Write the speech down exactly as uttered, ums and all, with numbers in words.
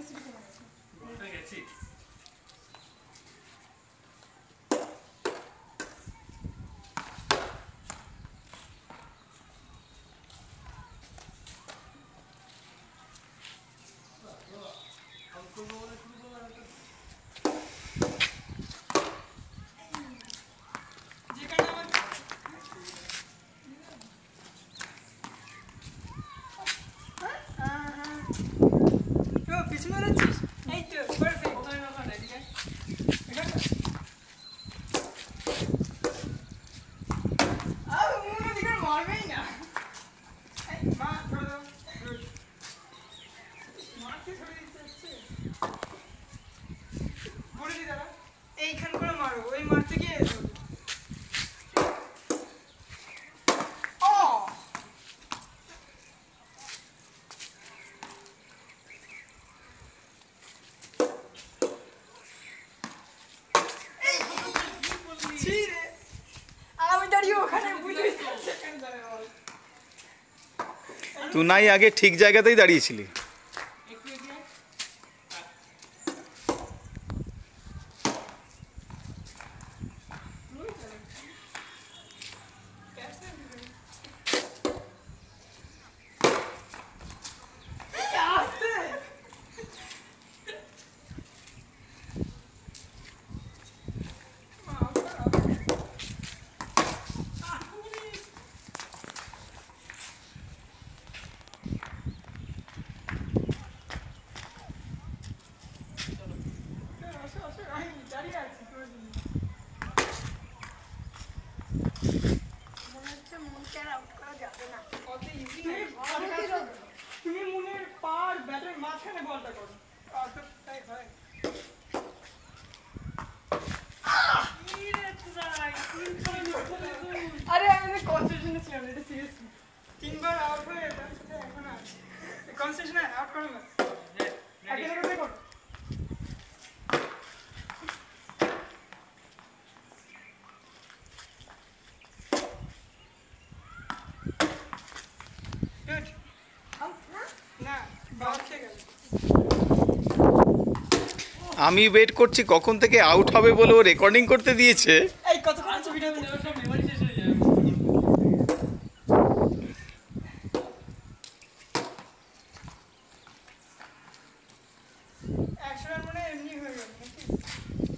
এইখান করে মারো, ওই মারতে গিয়ে তুই নাই আগে ঠিক জায়গাতেই দাঁড়িয়েছিলি। তুমি মনের পার ব্যাটের মাঝখানে বলটা করো। আরে আমি কনসেন্ট্রেশনে ছিলাম, এটা সিরিয়াসলি তিনবার আউট হয়ে তার সাথে এখন আছে কনসেন্ট্রেশনে আউট করো না। আগে থেকে করো। আমি ওয়েট করছি কখন থেকে আউট হবে বলে ও রেকর্ডিং করতে দিয়েছে। এই কতক্ষণ আছে ভিডিও ভিডিও সব মেমরি শেষ হয়ে যাবে। একশো রান মানে এমনি হয়ে গেল নাকি?